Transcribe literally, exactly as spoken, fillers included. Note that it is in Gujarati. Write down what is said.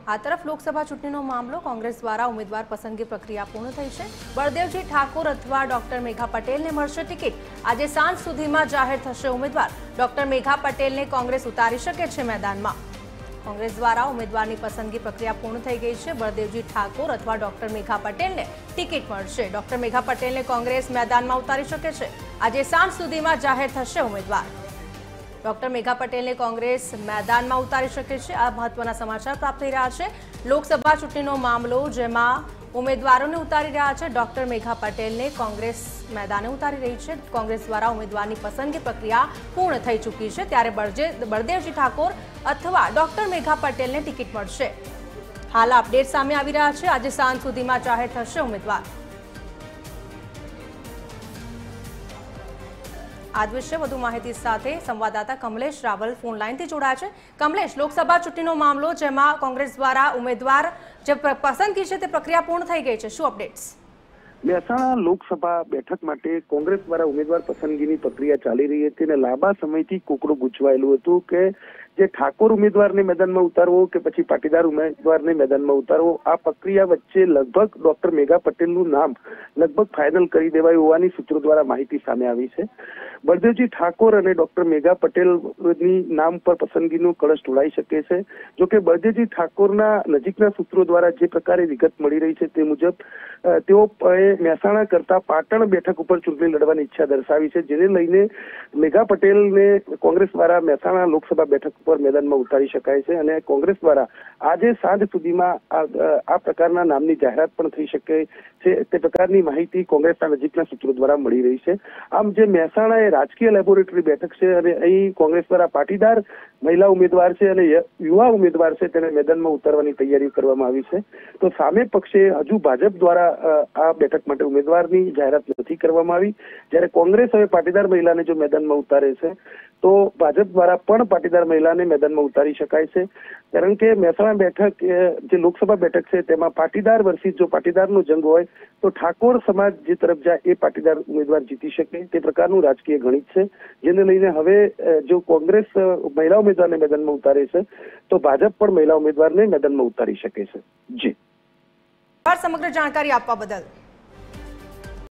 આ તરફ લોકસભા ચૂંટણીનો મામલો કોંગ્રેસ દ્વારા ઉમેદવાર પસંદગી પ્રક્રિયા પૂર્ણ થઈ છે। બળદેવજી ઠાકોર અથવા ડોક્ટર મેઘા પટેલને મળશે ટિકિટ। આજે સાંજ સુધીમાં જાહેર થશે ઉમેદવાર। ડોક્ટર મેઘા પટેલને કોંગ્રેસ ઉતારી શકે છે મેદાનમાં। કોંગ્રેસ દ્વારા ઉમેદવારની પસંદગી પ્રક્રિયા પૂર્ણ થઈ ગઈ છે। બળદેવજી ઠાકોર અથવા ડોક્ટર મેઘા પટેલને ટિકિટ મળશે। ડોક્ટર મેઘા પટેલને કોંગ્રેસ મેદાનમાં ઉતારી શકે છે। આજે સાંજ સુધીમાં જાહેર થશે ઉમેદવાર। डॉक्टर मेघा पटेल ने कांग्रेस मैदान में उतारी शके छे। आ महत्वना समाचार प्राप्त थई रह्या छे। लोकसभा चूंटणीनो मामलो जेमां उम्मीदवारों ने उतारी रह्या छे। डॉक्टर मेघा पटेल ने कांग्रेस मैदाने उतारी रही है। कांग्रेस द्वारा उम्मीदवारनी पसंदगी प्रक्रिया पूर्ण थई चूकी है, त्यारे बळदेवजी ठाकोर अथवा डॉक्टर मेघा पटेल ने टिकિટ મળશે। हाल अपडेट सामे आवी रह्या छे। आज सांज सुधीमां जाहेर थशे उम्मीदवार। आज विषय વધુ માહિતી સાથે સંવાદદાતા કમલેશ રાવલ ફોન લાઈનથી જોડાયા છે। કમલેશ, લોકસભા ચૂંટણીનો મામલો જેમાં કોંગ્રેસ દ્વારા ઉમેદવાર જે પસંદગી છે તે પ્રક્રિયા પૂર્ણ થઈ ગઈ છે, શું અપડેટ્સ? મહેસાણા લોકસભા બેઠક માટે કોંગ્રેસ દ્વારા ઉમેદવાર પસંદગીની પ્રક્રિયા ચાલી રહી હતી અને લાંબા સમયથી કોકડું ગૂંચવાયેલું હતું કે જે ઠાકોર ઉમેદવારને મેદાનમાં ઉતારવો કે પછી પાટીદાર ઉમેદવારને મેદાનમાં ઉતારવો, આ પ્રક્રિયા વચ્ચે લગભગ ડોક્ટર મેઘા પટેલનું નામ લગભગ ફાઇનલ કરી દેવાયું હોવાની સૂત્રો દ્વારા માહિતી સામે આવી છે। બળદેવજી ઠાકોર અને ડોક્ટર મેઘા પટેલની નામ પર પસંદગીનું કળશ ઢોળાઈ શકે છે। જો કે બળદેવજી ઠાકોરના નજીકના સૂત્રો દ્વારા જે પ્રકારે વિગત મળી રહી છે તે મુજબ તેઓ મહેસાણા કરતા પાટણ બેઠક ઉપર ચૂંટણી લડવાની ઈચ્છા દર્શાવી છે, જેને લઈને મેઘા પટેલને કોંગ્રેસ દ્વારા મહેસાણા લોકસભા બેઠક પર મેદાનમાં ઉતારી શકાય છે અને કોંગ્રેસ દ્વારા આજે સાંજ સુધીમાં આ પ્રકારના નામની જાહેરાત પણ થઈ શકે છે તે પ્રકારની માહિતી કોંગ્રેસના નજીકના સૂત્રો દ્વારા મળી રહી છે। આમ જે મહેસાણા એ રાજકીય લેબોરેટરી બેઠક છે અને અહીં કોંગ્રેસ દ્વારા પાટીદાર મહિલા ઉમેદવાર છે અને યુવા ઉમેદવાર છે તેને મેદાનમાં ઉતારવાની તૈયારી કરવામાં આવી છે। તો સામે પક્ષે હજુ ભાજપ દ્વારા આ બેઠક માટે ઉમેદવારની જાહેરાત નથી કરવામાં આવી, જ્યારે કોંગ્રેસ હવે પાટીદાર મહિલાને જો મેદાનમાં ઉતારે છે તો ભાજપ દ્વારા પણ પાટીદાર મહિલાને મેદાનમાં ઉતારી શકાય છે। કારણ કે મહેસાણા બેઠક જે લોકસભા બેઠક છે તેમાં પાટીદાર વર્સિસ જો પાટીદારનો જંગ હોય તો ઠાકોર સમાજ જે તરફ જાય એ પાટીદાર ઉમેદવાર જીતી શકે તે પ્રકારનું રાજકીય ગણિત છે, જેને લઈને હવે જો કોંગ્રેસ મહિલા ઉમેદવારને મેદાનમાં ઉતારે છે તો ભાજપ પણ મહિલા ઉમેદવારને મેદાનમાં ઉતારી શકે છે। જી, સમગ્ર જાણકારી આપવા બદલ